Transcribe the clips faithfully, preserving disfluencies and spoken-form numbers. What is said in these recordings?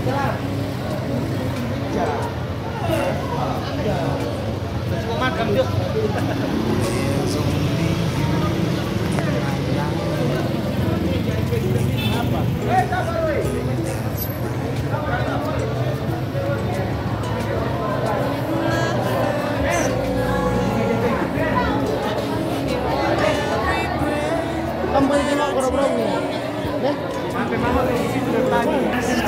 Makan yuk. Kembali tengok bro-bro nih. Deh, sampai mama di situ dari tadi.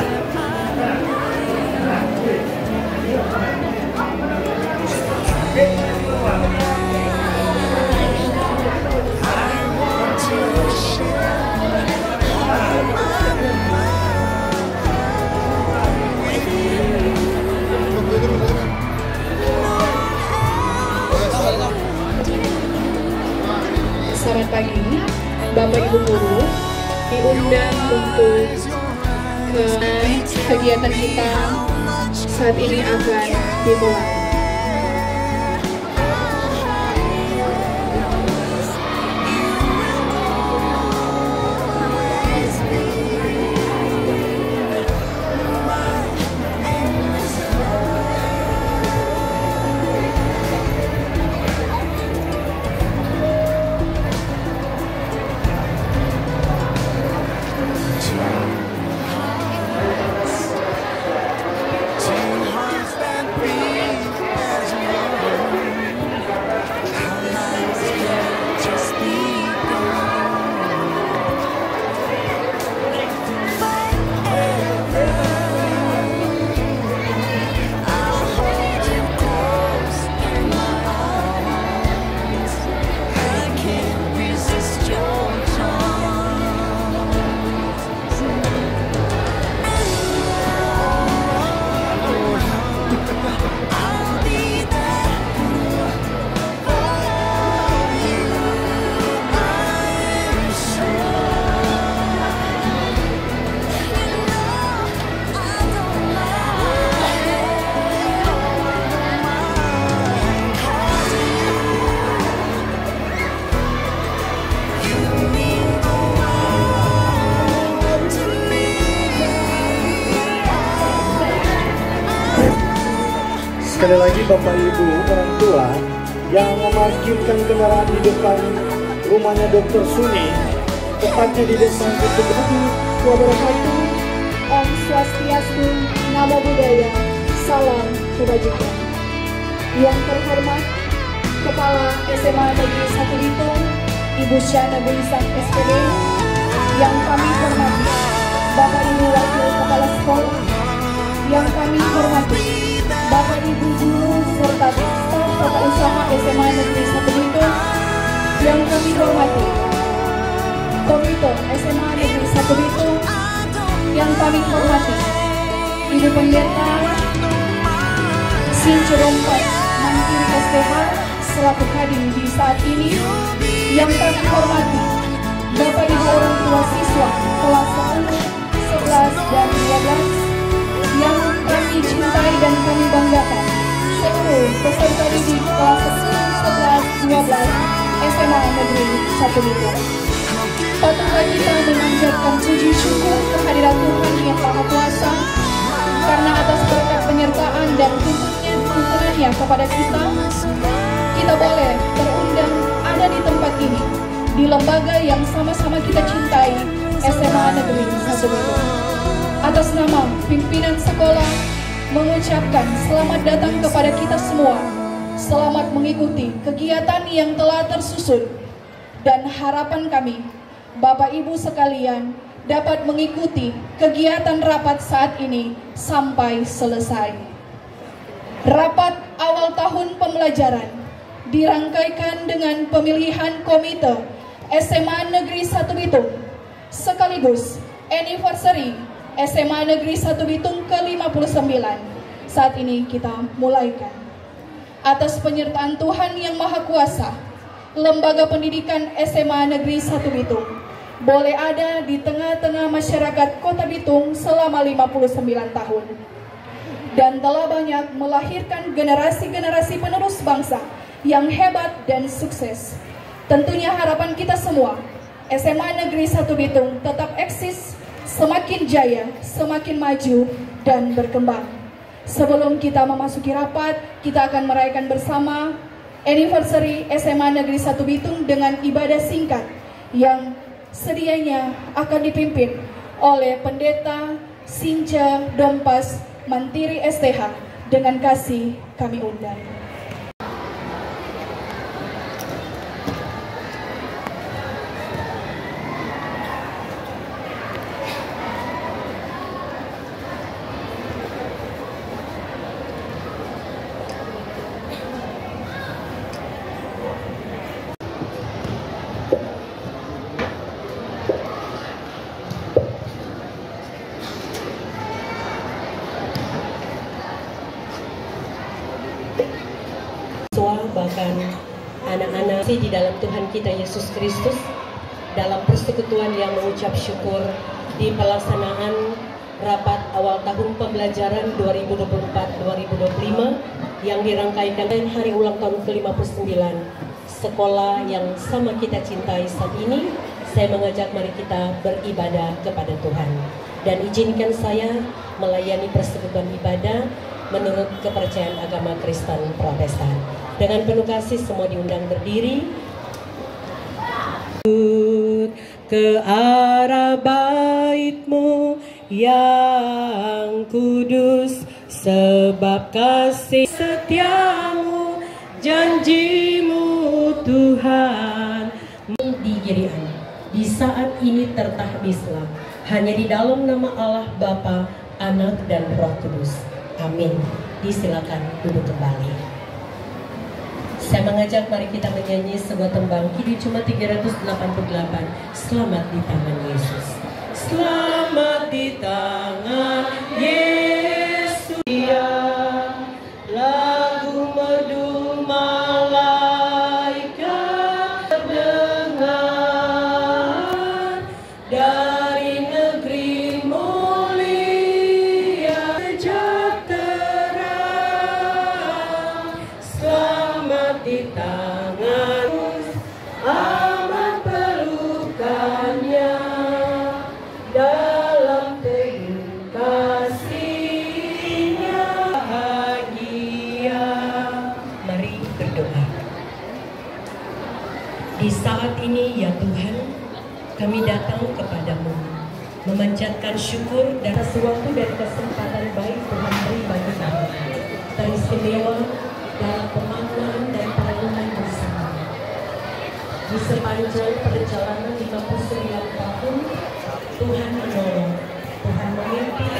Selamat pagi, Bapak Ibu Guru, diundang untuk ke kegiatan kita saat ini akan dimulai. Sekali lagi Bapak Ibu orang tua yang memarkirkan kendaraan di depan rumahnya Dokter Suni, tepatnya di depan pintu wabarakatuh. Om Swastiastu, Namo Buddhaya, salam kebajikan. Yang terhormat Kepala S M A Negeri satu Bitung, Ibu Syana Bulisak S P D. Yang kami hormati Bapak Ibu Wakil Kepala Sekolah. Yang kami hormati Bapak Ibu Guru serta staf tata usaha S M A Negeri satu Bitung. Yang kami hormati Komite S M A Negeri satu Bitung. Yang kami hormati Ibu Pendeta Sincerompat Mangkiri S P H selaku kadin di saat ini. Yang kami hormati Bapak Ibu orang tua siswa kelas sepuluh, sebelas, dan dua belas. Yang kami cintai dan kami banggakan seluruh peserta didik kelas sepuluh, sebelas, dua belas S M A Negeri satu Bitung. Patutlah kita memanjatkan puji syukur kehadirat Tuhan Yang Maha Kuasa karena atas berkat penyertaan dan tuntunannya kepada kita, kita boleh terundang ada di tempat ini, di lembaga yang sama-sama kita cintai, S M A Negeri satu Bitung. Atas nama pimpinan sekolah mengucapkan selamat datang kepada kita semua. Selamat mengikuti kegiatan yang telah tersusun, dan harapan kami Bapak Ibu sekalian dapat mengikuti kegiatan rapat saat ini sampai selesai. Rapat awal tahun pembelajaran dirangkaikan dengan pemilihan komite S M A Negeri satu Bitung sekaligus anniversary S M A Negeri satu Bitung ke lima puluh sembilan. Saat ini kita mulaikan. Atas penyertaan Tuhan Yang Maha Kuasa, Lembaga Pendidikan S M A Negeri satu Bitung boleh ada di tengah-tengah masyarakat Kota Bitung selama lima puluh sembilan tahun. Dan telah banyak melahirkan generasi-generasi penerus bangsa yang hebat dan sukses. Tentunya harapan kita semua, S M A Negeri satu Bitung tetap eksis, semakin jaya, semakin maju, dan berkembang. Sebelum kita memasuki rapat, kita akan merayakan bersama anniversary S M A Negeri satu Bitung dengan ibadah singkat yang sedianya akan dipimpin oleh Pendeta Sinca Dompas Mantiri S T H. Dengan kasih kami undang. Bahkan anak-anak di dalam Tuhan kita Yesus Kristus dalam persekutuan yang mengucap syukur di pelaksanaan rapat awal tahun pembelajaran dua ribu dua puluh empat dua ribu dua puluh lima yang dirangkaikan dan hari ulang tahun ke lima puluh sembilan sekolah yang sama kita cintai saat ini. Saya mengajak mari kita beribadah kepada Tuhan dan izinkan saya melayani persekutuan ibadah menurut kepercayaan agama Kristen Protestan. Dengan penuh kasih semua diundang berdiri. Ke arah bait-Mu yang kudus, sebab kasih setia-Mu, janji-Mu Tuhan. Di Girian, di saat ini tertahbislah hanya di dalam nama Allah Bapa, Anak dan Roh Kudus. Amin. Disilakan duduk kembali. Saya mengajak mari kita menyanyi sebuah tembang kiri cuma tiga ratus delapan puluh delapan. Selamat di tangan Yesus. Selamat di tangan Yesus. Ya, lagu merdu malaikat terdengar dari negeri mulia sejahtera. Selamat di tangan, amat pelukannya dalam teguh kasihnya bahagia. Mari berdoa. Di saat ini ya Tuhan, kami datang kepadamu memanjatkan syukur dan sesuatu dan kesempatan baik Tuhan beri bagi kami teristimewa dalam pemaknaan dan perenungan bersama. Di sepanjang perjalanan lima puluh sembilan tahun, Tuhan menolong, Tuhan memimpin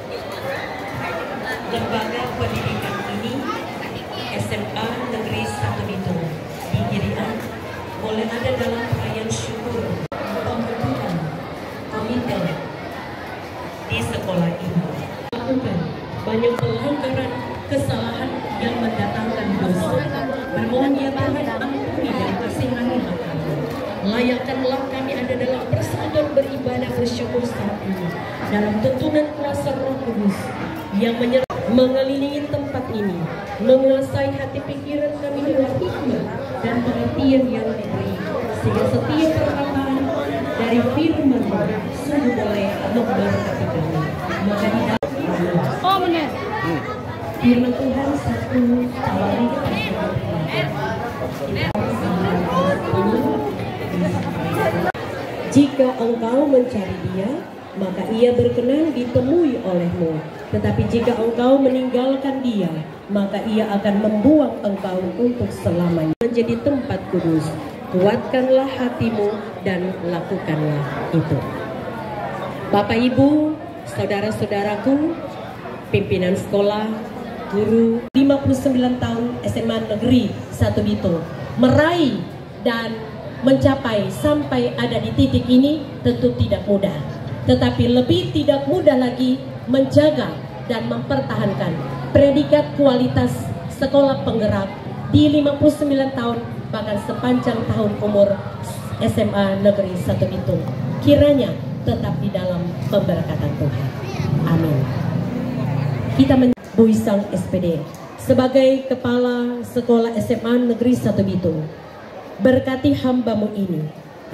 lembaga pendidikan ini, S M A Negeri satu Bitung di Girian, boleh ada dalam perayaan syukur pembentukan komite di sekolah ini. Lakukan banyak pelanggaran kesalahan yang mendatangkan dosa. Bermohon ya Tuhan, ampuni dan kasihani kami. Layakkanlah kami ada dalam persekutuan beribadah bersyukur saat ini dalam tuntunan kuasa Roh Kudus yang menyertai mengelilingi tempat ini, menguasai hati pikiran kami dengan hikmat dan pengertian yang diberi, sehingga setiap perkataan dari firman sungguh boleh memberkati kami. Maka di dalam oh, benar. Firman Tuhan satu kali jika engkau mencari Dia, maka Ia berkenan ditemui olehmu. Tetapi jika engkau meninggalkan Dia, maka Ia akan membuang engkau untuk selamanya menjadi tempat kudus. Kuatkanlah hatimu dan lakukanlah itu. Bapak Ibu, saudara-saudaraku, pimpinan sekolah, guru, lima puluh sembilan tahun S M A Negeri satu Bitung meraih dan mencapai sampai ada di titik ini tentu tidak mudah, tetapi lebih tidak mudah lagi menjaga dan mempertahankan predikat kualitas sekolah penggerak di lima puluh sembilan tahun bahkan sepanjang tahun umur S M A Negeri satu Bitung. Kiranya tetap di dalam pemberkatan Tuhan. Amin. Kita Bu Isang S P D sebagai Kepala Sekolah S M A Negeri satu Bitung, berkati hamba-Mu ini,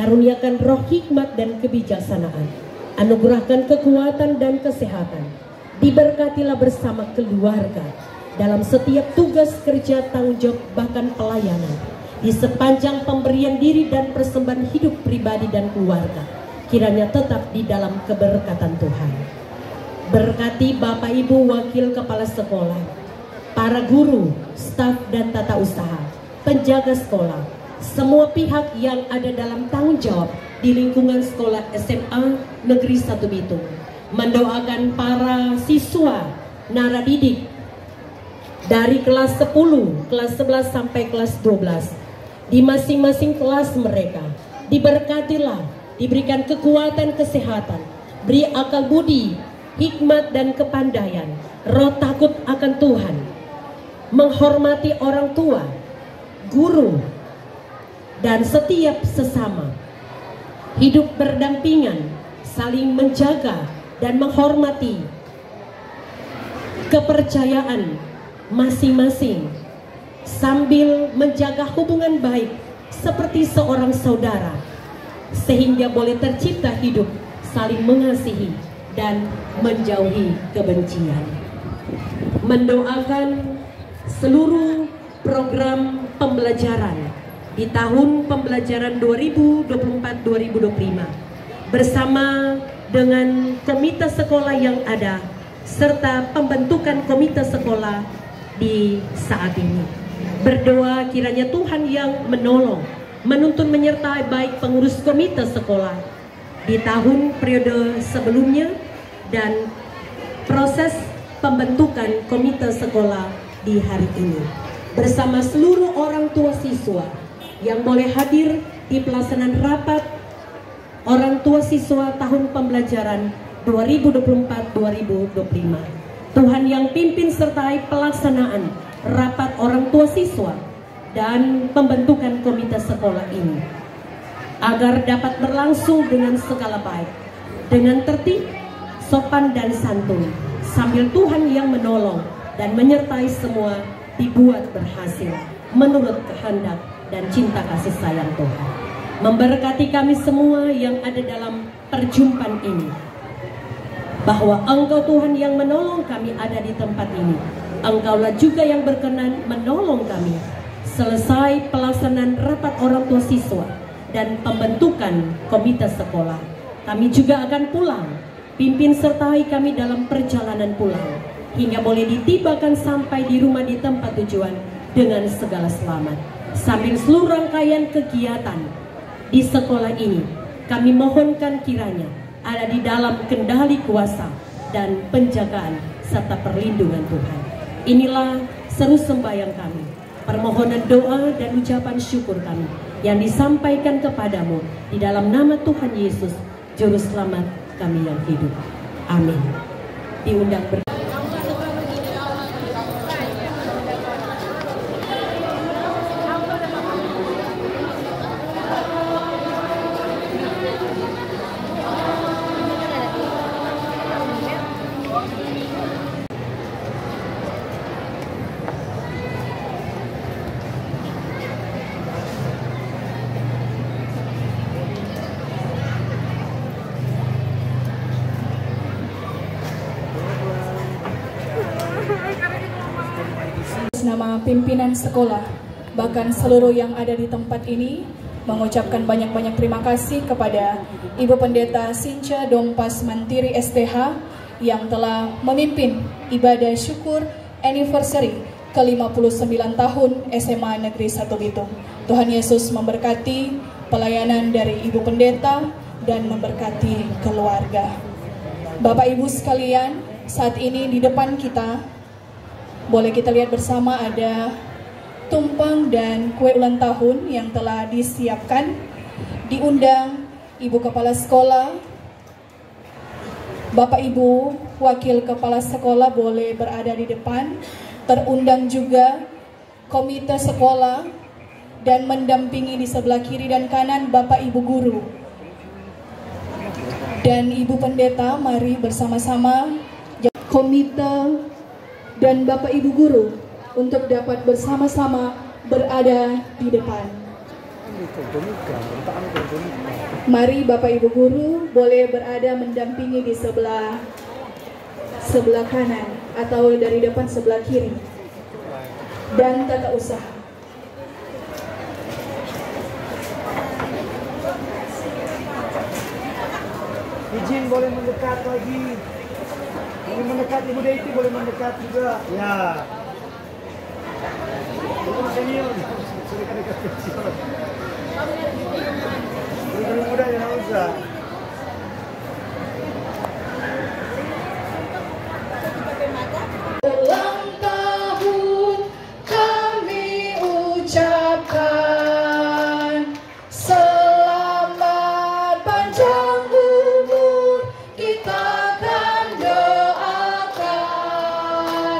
karuniakan roh hikmat dan kebijaksanaan, anugerahkan kekuatan dan kesehatan, Diberkatilah bersama keluarga dalam setiap tugas kerja, tanggung jawab, bahkan pelayanan. Di sepanjang pemberian diri dan persembahan hidup pribadi dan keluarga, kiranya tetap di dalam keberkatan Tuhan. Berkati Bapak Ibu Wakil Kepala Sekolah, para guru, staf dan tata usaha, penjaga sekolah, semua pihak yang ada dalam tanggung jawab di lingkungan sekolah S M A Negeri satu Bitung. Mendoakan para siswa naradidik dari kelas sepuluh, kelas sebelas sampai kelas dua belas. Di masing-masing kelas mereka diberkatilah, diberikan kekuatan kesehatan, beri akal budi, hikmat dan kepandaian, roh takut akan Tuhan, menghormati orang tua, guru, dan setiap sesama. Hidup berdampingan, saling menjaga dan menghormati kepercayaan masing-masing, sambil menjaga hubungan baik seperti seorang saudara, sehingga boleh tercipta hidup saling mengasihi dan menjauhi kebencian. Mendoakan seluruh program pembelajaran di tahun pembelajaran dua ribu dua puluh empat dua ribu dua puluh lima bersama dengan komite sekolah yang ada serta pembentukan komite sekolah di saat ini. Berdoa kiranya Tuhan yang menolong, menuntun, menyertai baik pengurus komite sekolah di tahun periode sebelumnya dan proses pembentukan komite sekolah di hari ini, bersama seluruh orang tua siswa yang boleh hadir di pelaksanaan rapat orang tua siswa tahun pembelajaran dua ribu dua puluh empat dua ribu dua puluh lima. Tuhan yang pimpin sertai pelaksanaan rapat orang tua siswa dan pembentukan komite sekolah ini, agar dapat berlangsung dengan segala baik, dengan tertib, sopan dan santun, sambil Tuhan yang menolong dan menyertai semua dibuat berhasil menurut kehendak dan cinta kasih sayang Tuhan. Memberkati kami semua yang ada dalam perjumpaan ini, bahwa Engkau Tuhan yang menolong kami ada di tempat ini. Engkaulah juga yang berkenan menolong kami selesai pelaksanaan rapat orang tua siswa dan pembentukan komite sekolah. Kami juga akan pulang, pimpin sertai kami dalam perjalanan pulang, hingga boleh ditibakan sampai di rumah di tempat tujuan dengan segala selamat. Sambil seluruh rangkaian kegiatan di sekolah ini, kami mohonkan kiranya ada di dalam kendali kuasa dan penjagaan serta perlindungan Tuhan. Inilah seru sembahyang kami, permohonan doa dan ucapan syukur kami yang disampaikan kepadamu di dalam nama Tuhan Yesus, Juru Selamat kami yang hidup. Amin. Diundang ber nama pimpinan sekolah, bahkan seluruh yang ada di tempat ini, mengucapkan banyak-banyak terima kasih kepada Ibu Pendeta Sinca Dompas Mantiri S T H yang telah memimpin ibadah syukur anniversary ke lima puluh sembilan tahun S M A Negeri satu Bitung. Tuhan Yesus memberkati pelayanan dari Ibu Pendeta dan memberkati keluarga. Bapak Ibu sekalian, saat ini di depan kita boleh kita lihat bersama ada tumpeng dan kue ulang tahun yang telah disiapkan. Diundang Ibu Kepala Sekolah, Bapak Ibu Wakil Kepala Sekolah boleh berada di depan. Terundang juga komite sekolah dan mendampingi di sebelah kiri dan kanan Bapak Ibu Guru dan Ibu Pendeta. Mari bersama-sama komite dan Bapak Ibu Guru untuk dapat bersama-sama berada di depan. Mari Bapak Ibu Guru boleh berada mendampingi di sebelah sebelah kanan atau dari depan sebelah kiri, dan tata usaha. Izin boleh mendekat lagi. Boleh mendekat, Ibu Deiti boleh mendekat juga. Ya. Ibu senior. Sudah dekat senior. Guru muda yang usah. Ulang tahun kami ucapkan, selamat panjang umur kita akan doakan,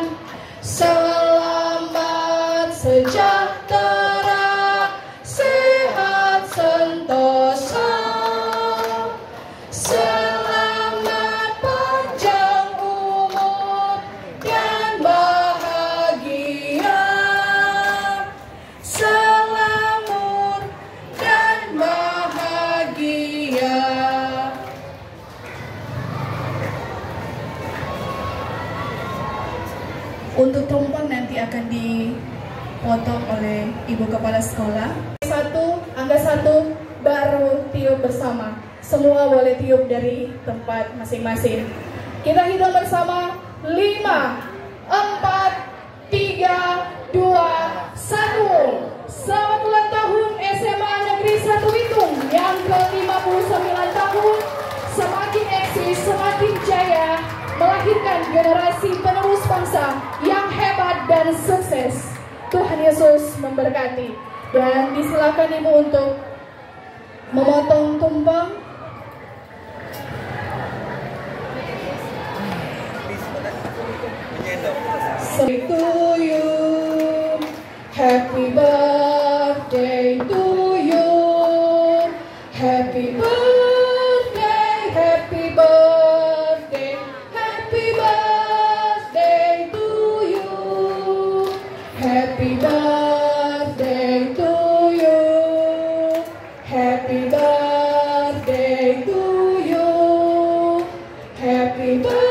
selamat sejahtera, sehat sentosa, selamat panjang umur dan bahagia, selamat dan bahagia. Untuk tumpeng nanti akan dipotong oleh Ibu Kepala Sekolah. Satu, angka satu, baru tiup bersama. Semua boleh tiup dari tempat masing-masing. Kita hitung bersama. Lima, empat, tiga, dua, satu. Selamat ulang tahun S M A Negeri satu Bitung yang ke lima puluh sembilan tahun. Semakin eksis, semakin jaya, melahirkan generasi penerus bangsa yang hebat dan sukses. Tuhan Yesus memberkati. Dan disilakan Ibu untuk memotong tumpeng. Say to you, happy birthday to you, happy birthday, happy birthday, happy birthday to you, happy birthday to you, happy birthday to you, happy birthday.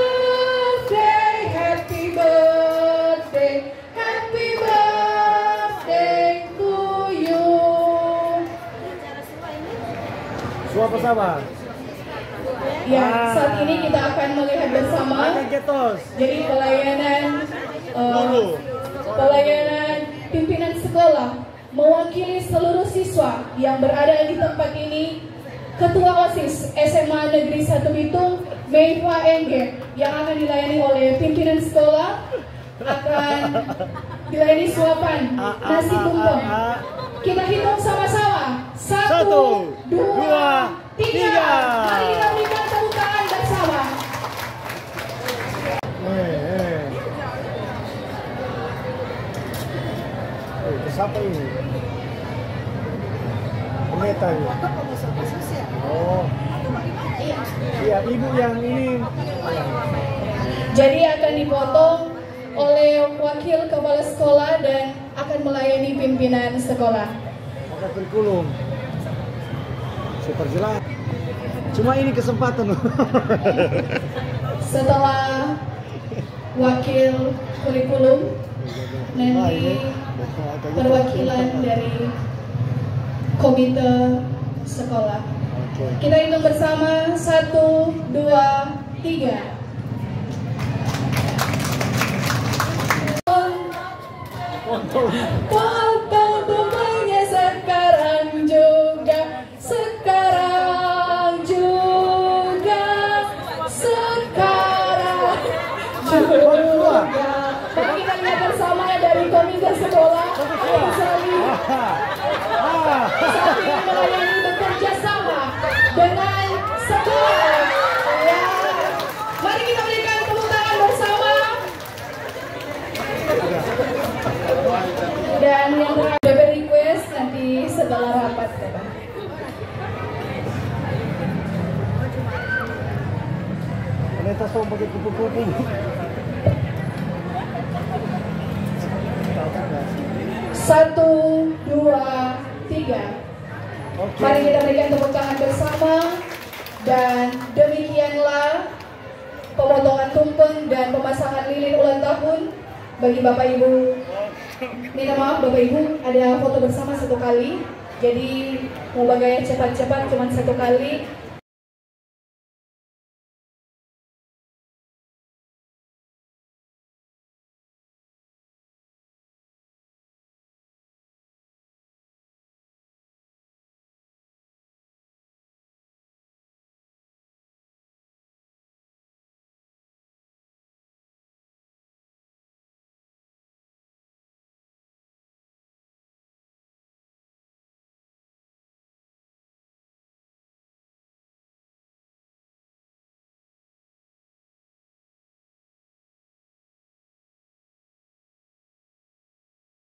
Suapa sama. Ya, saat ini kita akan melihat bersama. Jadi pelayanan uh, pelayanan pimpinan sekolah mewakili seluruh siswa yang berada di tempat ini. Ketua OSIS S M A Negeri satu Bitung, Meifa Engge, yang akan dilayani oleh pimpinan sekolah, akan dilayani suapan nasi tumpeng. Kita hitung sama-sama. Satu, Satu dua, dua, tiga. Mari kita berikan tepuk tangan bersama. Eh, eh. Eh, ke siapa ini? Pendeta ini. Oh. Iya, Ibu yang ini. Jadi akan dipotong oleh wakil kepala sekolah dan akan melayani pimpinan sekolah. Maka kurikulum. Super jelas. Cuma ini kesempatan. Setelah wakil kurikulum, nanti perwakilan dari komite sekolah. Kita hitung bersama. Satu, dua, tiga. Potong tumpengnya sekarang juga, sekarang juga, sekarang juga. Mari kita lihat bersama dari komite sekolah. Saat ini melayani bekerja sama dengan sekolah. Ya. Mari kita berikan tepuk tangan bersama. Dan yang terakhir request nanti setelah rapat, Bapak. Pendeta so pakai kupu-kupu. Satu, dua, tiga. Okay. Mari kita berikan tepuk tangan bersama. Dan demikianlah pemotongan tumpeng bagi Bapak Ibu, minta maaf Bapak Ibu, ada foto bersama satu kali. Jadi mau bagaya cepat-cepat cuma satu kali.